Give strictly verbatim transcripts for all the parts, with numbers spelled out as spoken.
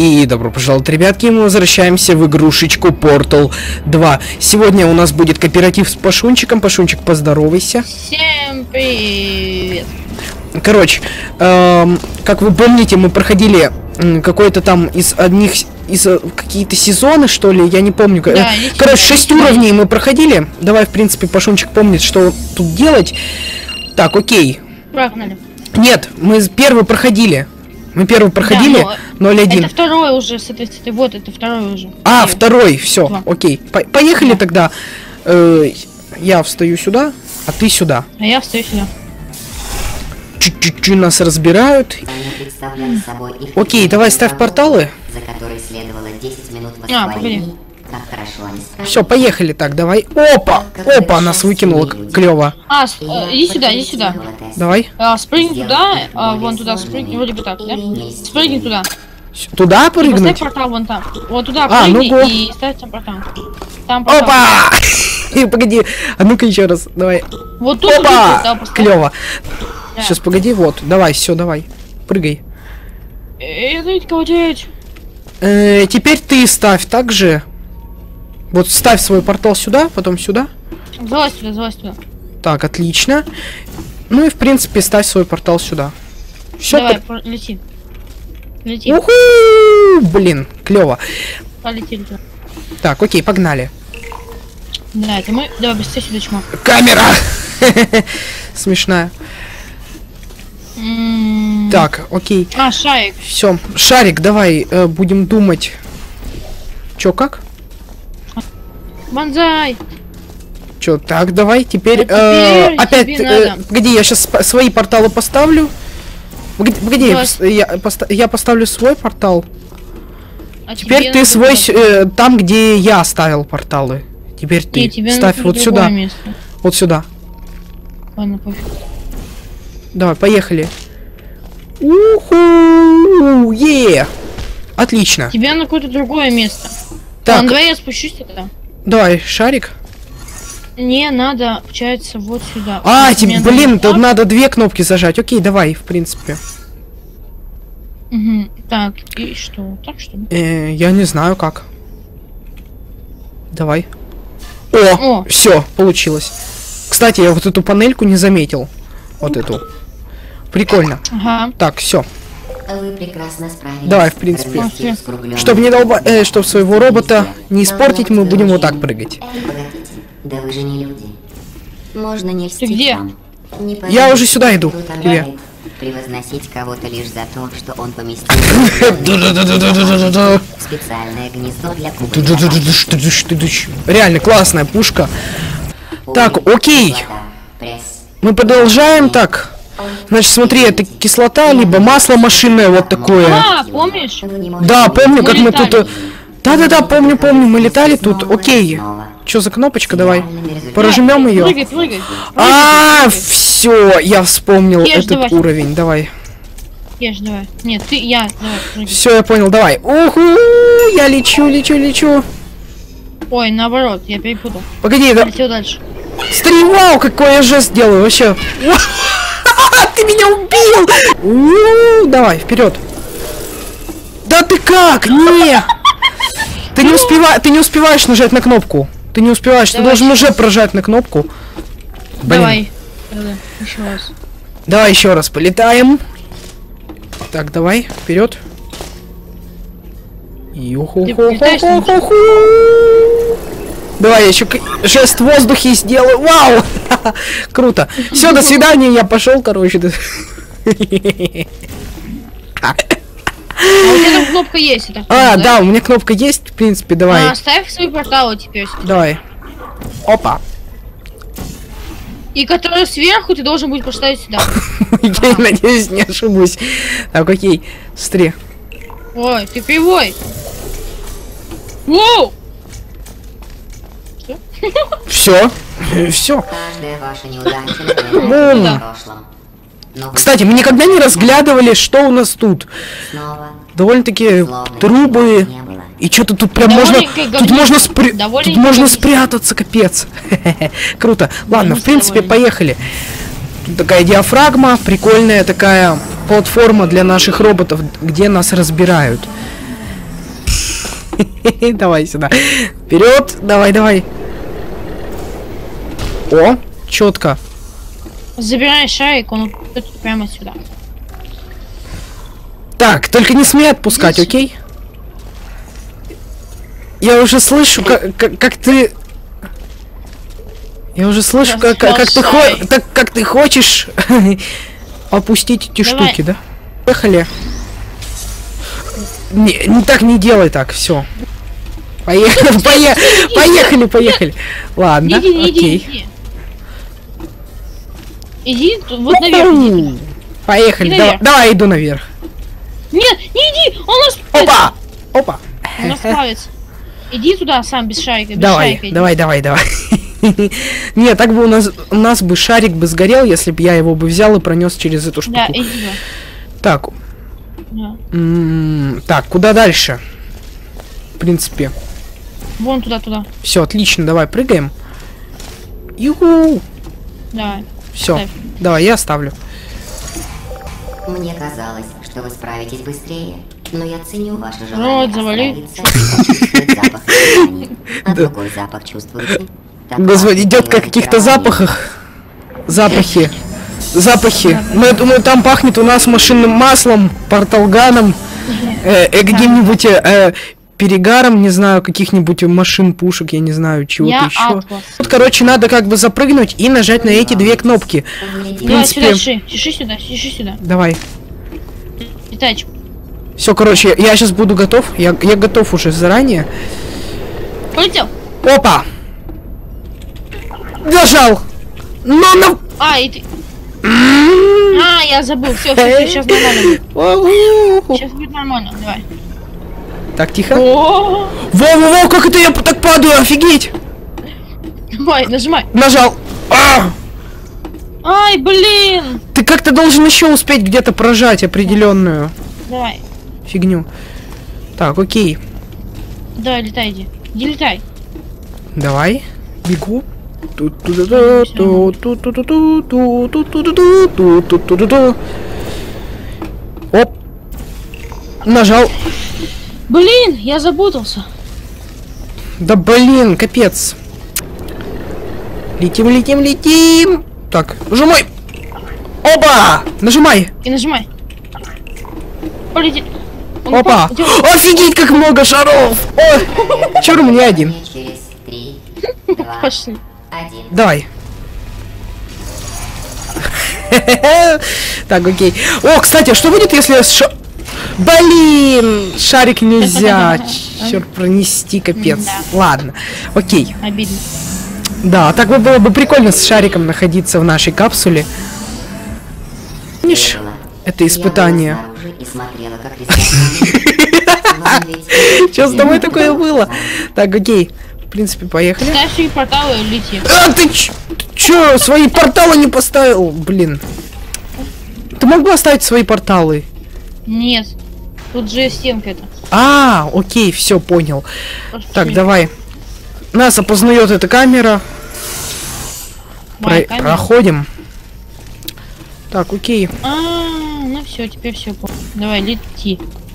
И добро пожаловать, ребятки, мы возвращаемся в игрушечку Portal два. Сегодня у нас будет кооператив с Пашунчиком. Пашунчик, поздоровайся. Всем привет. Короче, эм, как вы помните, мы проходили какой-то там из одних, из какие-то сезоны, что ли, я не помню. Да, Короче, шесть уровней мы проходили. Давай, в принципе, Пашунчик помнит, что тут делать. Так, окей. Прогнали. Нет, мы первый проходили. Мы первый проходили, да, ноль один. Это второй уже, соответственно, вот это второй уже. А, второй, все, Два. окей. По поехали да. тогда. Э я встаю сюда, а ты сюда. А я встаю сюда. Чуть-чуть нас разбирают. Окей, давай ставь порталы. За которые следовало десять минут А, погоди. Как хорошо они справились. Все, поехали так, давай. Опа! Опа, нас выкинуло клево. А, с, э, иди сюда, иди сюда. Давай. А, спрыгни туда, а, вон туда спрыгни, вроде бы так, да? Спрыгни туда. Туда И поставь прыгнуть? портал вон там. Вот туда А, прыгни ну-ка. и ставь там портал. Там портал. Опа! И погоди, а ну-ка еще раз, давай. Вот тут, вот тут, да, Опа! поставь. Клево. Да. Сейчас, погоди, вот, давай, все, давай. Прыгай. Э, дайте кого-нибудь. Э, теперь ты ставь так же. Вот ставь свой портал сюда, потом сюда. Залазь туда, залазь туда. Так, отлично. Ну и в принципе ставь свой портал сюда. Все. Давай, по лети. Лети. Уху! Блин, клево. Полетели туда. Так, окей, погнали. Да, это мы. Давай быстрее сюда, чмо. Камера! Смешная. М. Так, окей. А, шарик. Все. Шарик, давай э, будем думать. Чё, как? Банзай. Чё, так, давай, теперь, А э, теперь опять, тебе э, надо. погоди, я сейчас свои порталы поставлю. Погоди, погоди, я, Давай. пос- я, поста- я поставлю свой портал. А Теперь тебе ты надо свой, было- с- э, там, где я ставил порталы. Теперь ты Не, тебе ставь надо вот другое сюда, место. вот сюда. Ладно, пофиг. Давай, поехали. Уху, е, отлично. Тебе на какое-то другое место. Так, Ладно, давай я спущусь тогда. давай, шарик. Не, надо, получается, вот сюда. А, Вот тебе, мне блин, надо тут так. надо две кнопки зажать. Окей, давай, в принципе. Мгм. Так, и что? Так что ли? Э, я не знаю как. Давай. О, О. все, получилось. Кстати, я вот эту панельку не заметил. Вот эту. Прикольно. Ага. Так, все. Вы прекрасно справились. Давай, в принципе. Разместив скругленный Чтобы не долба, э, чтобы своего робота не Вам испортить, мы будем вот так очень- прыгать. Погодите, да вы же не люди. Можно не льстить где? вам. Не Я поверите, уже сюда иду, кто-то к тебе. может превозносить кого-то лишь за то, что он поместил Ду-ду-ду-ду-ду-ду-ду-ду. специальное гнездо для кукольного Ду-ду-ду-ду-ду-ду-ду-ду. Реально классная пушка. Так, Ой, окей. кислота, пресс. Мы продолжаем так. Значит, смотри, это кислота, либо масло машинное, вот такое. А, помнишь? Вы не можете Да, помню, Мы как мы летали. тут... э, Да-да-да, помню, помню, мы летали тут. снова Окей. и снова. Что за кнопочка, давай. Идеальными результатами. Прожмем ее. Прыгай, прыгай. А, все, я вспомнил Ешь, этот давай. уровень. Давай. Ешь, давай. Нет, ты, я, давай, прыгай. Все, я понял, давай. Уху, я лечу, лечу, лечу. Ой, наоборот, я перепутал. Погоди, да... Летел дальше. Смотри, вау, какой я жест делаю, вообще. Ты меня убил! У, давай, вперед. Да ты как? Не! Ты не успеваешь, ты не успеваешь нажать на кнопку. Ты не успеваешь, ты Давай должен еще. уже прожать на кнопку. Блин. Давай. Давай, еще раз. Давай еще раз полетаем. Так, давай, вперед. летаешь там? Давай я еще жест в воздухе сделаю. Вау! Круто. Все, до свидания, я пошел, короче. А у тебя там кнопка есть, это А, да, у меня кнопка есть, в принципе, давай. А, ставь свои порталы теперь. Давай. Опа. И который сверху ты должен будет поставить сюда. Я надеюсь, не ошибусь. Так, окей. Смотри. Ой, ты кривой. Воу! Все. Все. Каждая ваша неудача Бум. напоминает о прошлом. Но вы Кстати, мы никогда не разглядывали, что у нас тут. снова Довольно-таки словно трубы. ничего не было. И что-то тут прям можно... Довольненько Тут говнище. можно, спря... Довольненько тут можно говнище. спрятаться, капец. Круто. Ладно, мы в принципе, довольны. поехали. Тут такая диафрагма, прикольная такая платформа для наших роботов, где нас разбирают. Давай сюда. Вперед. Давай, давай. О, четко. Забирай шарик, он идет прямо сюда. Так, только не смей отпускать, Здесь. окей? Я уже слышу, как, как, как ты... Я уже слышу, как, как, как ты, хо... так, как ты хочешь опустить эти Давай. штуки, да? Поехали. Не, не так не делай так, все. Поехали, пое... поехали, поехали. Ладно, Иди, иди, окей. иди. Иди, вот наверх иди туда. Поехали, Иди давай, наверх. давай, иду наверх. Нет, не иди, он нас... Опа! Опа! Он нас сплавится. Иди туда сам, без шарика, без Давай, шарика иди. давай, давай, давай. Не, так бы у нас у нас бы шарик бы сгорел, если бы я его бы взял и пронес через эту штуку. Да, иди туда. Так, Да. м, так, куда дальше? В принципе, Вон туда, туда. все отлично, давай прыгаем. Юху! Давай. Все, Ставь. давай, я оставлю. Мне казалось, что вы справитесь быстрее, но я ценю ваше Рот желание завали. остановиться и почувствовать запах ожидания. А другой запах чувствуете? Так Господи, пахнет идет как его каких-то зачарование. запахах. Запахи. Запахи. Ну, я думаю, там пахнет у нас машинным маслом, порталганом, э, э, каким-нибудь э, э, перегаром, не знаю, каких-нибудь машин, пушек, я не знаю, чего-то Я еще. Атлас. Тут, короче, надо как бы запрыгнуть и нажать на эти две кнопки. Поглядите. В Давай принципе- сюда, ши, шиши сюда, шиши сюда. Давай. Летач. Все, короче, я сейчас буду готов. Я, я готов уже заранее. Полетел. Опа! Нажал! Но на... А, и ты... А, я забыл. Все, все, сейчас нормально будет. Сейчас будет нормально, давай. Так, тихо. О, Во-во-во, как это я так падаю, офигеть! давай, нажимай. Нажал. А! Ай, блин. Ты как-то должен еще успеть где-то прожать определенную Давай, фигню. Так, окей. давай, летай, иди. Иди, летай. Давай. Бегу. Оп. Нажал. Блин, я запутался. Да блин, капец. Летим, летим, летим. Так, нажимай. Опа! Нажимай. И нажимай. Полетел. Он Опа! упал. Идёт. Офигеть, как много шаров! Ой, чур мне один. Через три, два, Пошли. один. Давай. Так, окей. О, кстати, а что будет, если я с ша... Блин, шарик нельзя. Черт, пронести, капец. Да. Ладно, окей. Обидно. Да, так бы было бы прикольно с шариком находиться в нашей капсуле. Помнишь, Было. это испытание. Я была снаружи и смотрела, как рисовали. Вам ведь Что с тобой не такое было было? знать. Так, окей. В принципе, поехали. Ставь свои порталы и лети. А, ты ч- ты чё, свои порталы не поставил? Блин. Ты мог бы оставить свои порталы? Нет. Тут же стенка это. А, окей, все, понял. Просто Так, чуть- давай. Нас опознает эта камера. Моя Про- камера. проходим. Так, окей. А, ну все, теперь все. Давай, лети.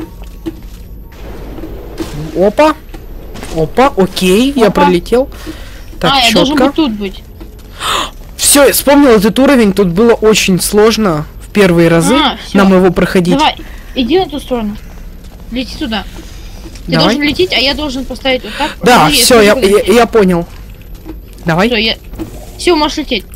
Опа. Опа, окей, я Опа. пролетел. Так, а, я должен четко. быть тут быть. Все, вспомнил этот уровень. Тут было очень сложно в первые разы А, всё. нам его проходить. Давай, иди на ту сторону. Лети туда. Ты Давай. должен лететь, а я должен поставить вот так. Да, Подожди, все, я, скажу, я, куда я понял. Давай. Всё, я... Все, можешь лететь.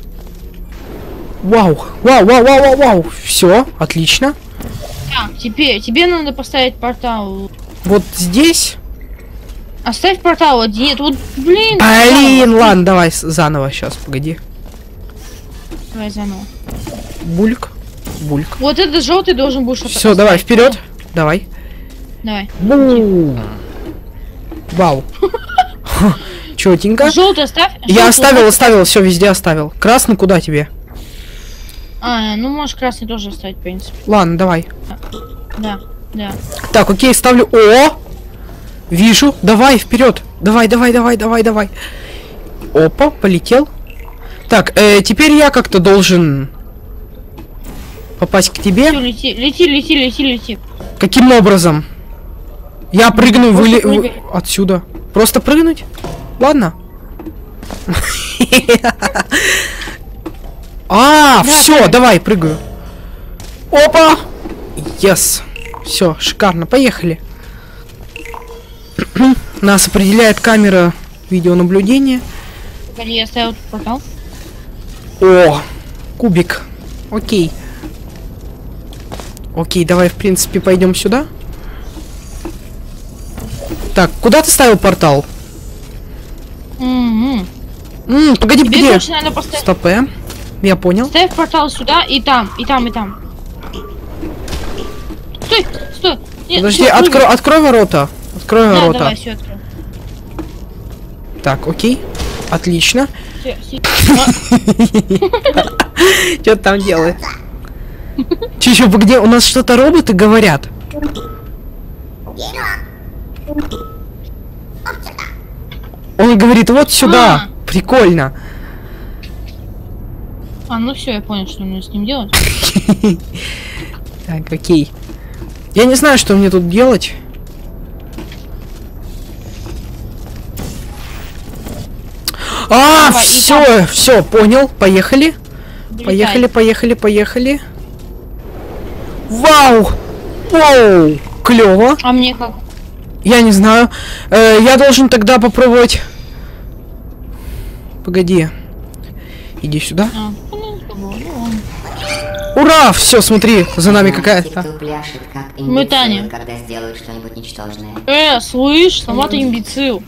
Вау, вау, вау, вау, вау, вау. Все, отлично. Так, теперь тебе надо поставить портал. Вот здесь. Оставь портал один. Нет, вот, блин. Блин, заново. ладно, давай с- заново сейчас, погоди. Давай заново. Бульк, бульк. Вот этот желтый должен будешь. Все, давай вперед. Давай. Давай. Бум. Вау. Четенько. Желтый оставь. Я Желтый оставил, оставь. оставил, все везде оставил. Красный куда тебе? А, ну можешь красный тоже оставить, в принципе. Ладно, давай. Да, да. Так, окей, ставлю. О! Вижу. Давай, вперед. Давай, давай, давай, давай, давай. Опа, полетел. Так, э, теперь я как-то должен попасть к тебе. Всё, лети, лети, лети, лети, лети. Каким образом? Я прыгну Просто выли... прыгай. отсюда. Просто прыгнуть? Ладно. А, все, давай, прыгаю. Опа! Yes. Все, шикарно, поехали. Нас определяет камера видеонаблюдения. Погоди, я ставил тут портал. О, кубик. Окей. Окей, давай, в принципе, пойдем сюда. Так, куда ты ставил портал? М-м. М, погоди, Тебе погоди. точно надо поставить. Стоп, э. Я понял. Ставь портал сюда и там, и там, и там. Стой, стой. Нет, Подожди, всё, открой, прыгай. открой ворота. Открой Да, ворота. давай, все открой. Так, окей. Отлично. Всё, всё. Что ты там делаешь? Че, че, где? У нас что-то роботы говорят. Он говорит, вот сюда. Прикольно. А, ну все, я понял, что мне с ним делать. Так, окей. Я не знаю, что мне тут делать. А, Давай, и все, все, понял. Поехали. Вылетай. Поехали, поехали, поехали. Вау! Вау! Клево. А мне как? Я не знаю. Э, я должен тогда попробовать. Погоди. Иди сюда. А, ну, ну, ладно. Ура! Все, смотри, за нами Знаете, какая-то. кто пляшет, как Мы Таня. имбецилы, когда сделают что-нибудь ничтожное? Э, слышь, сама ты имбецил.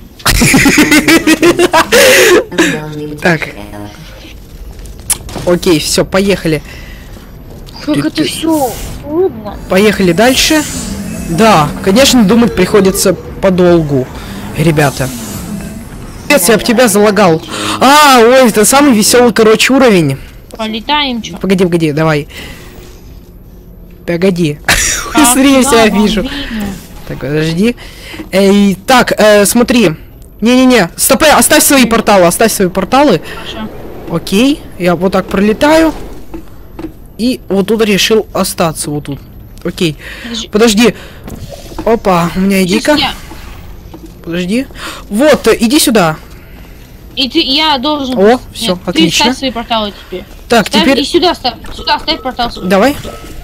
Вы должны быть Так. выше этого. Окей, все, поехали. Как это все трудно. Поехали дальше. Да, конечно, думать приходится подолгу, ребята. Пец, я об тебя залагал. А, ой, это самый веселый, короче, уровень. Полетаем, чё? Погоди, погоди, давай. Погоди. А, Смотри, я да, себя вам вижу. видно. Так, подожди. Эй, так, э, смотри. Не-не-не, стоп, оставь свои порталы, оставь свои порталы. Хорошо. Окей, я вот так пролетаю. И вот тут решил остаться, вот тут. Окей. Подожди. Подожди. Опа, у меня идейка. Сейчас я- Подожди. Вот, э, иди сюда. И ты, я должен... О, всё, Нет, отлично. Ты ставь свои порталы теперь. Так, Ставь теперь... и сюда ставь. Сюда ставь портал свой. Давай.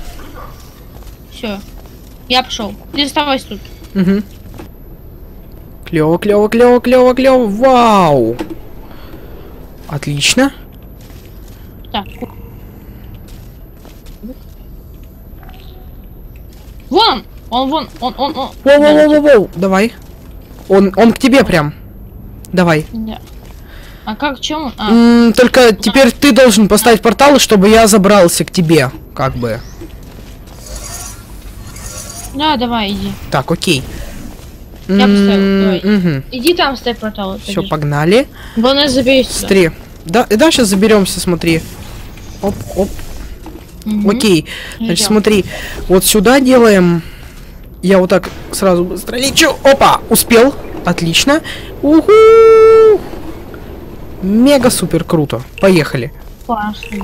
Все. Я пошел. Ты оставайся тут. Угу. Клево, клево, клево, клево, клево. Вау. Отлично. Так. Вон! Он вон, он, он, он. Воу-воу-воу-воу. Давай. Он, он к тебе прям. Давай. Да. А как, чем? А, М, только теперь ты должен поставить порталы, чтобы я забрался к тебе. Как бы. да, давай, иди. Так, окей. Я поставил, давай. Угу. Иди там ставь порталы. Все, погнали. Главное, заберись сюда. Смотри. Да, да, сейчас заберемся, смотри. Оп, оп. Мгм. Окей. Значит, Идём. смотри. Вот сюда делаем. Я вот так сразу быстро лечу. Опа! Успел. Отлично. Уху! Мега супер круто. Поехали. Классно.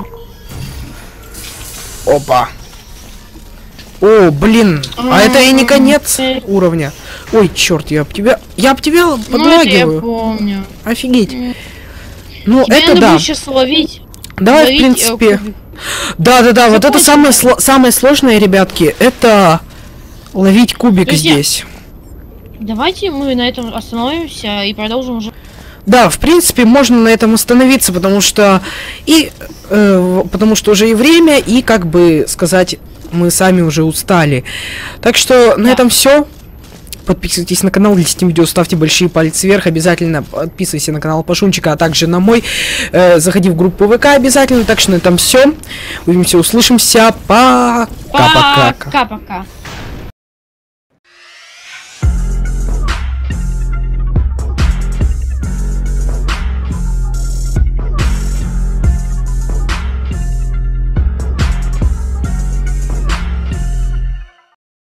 Опа. О, блин. А это и не конец М. уровня. Ой, черт, я об тебя. Я об тебя Ну, это я подлагиваю. помню. Офигеть. М. Ну, Тебе это надо да. будет сейчас ловить. Давай, в ловить, э, принципе. кубик. Да, да, да, вот это Закончим. самое, сло- самое сложное, ребятки, это ловить кубик Друзья. здесь. Давайте мы на этом остановимся и продолжим уже. Да, в принципе, можно на этом остановиться, потому что и э, потому что уже и время, и как бы сказать, мы сами уже устали. Так что на Да. этом все. Подписывайтесь на канал, если этим видео, ставьте большие пальцы вверх, обязательно подписывайся на канал Пашунчика, а также на мой. Э, заходи в группу ВК обязательно. Так что на этом все. Увидимся, услышимся. Пока-пока. Пока-пока.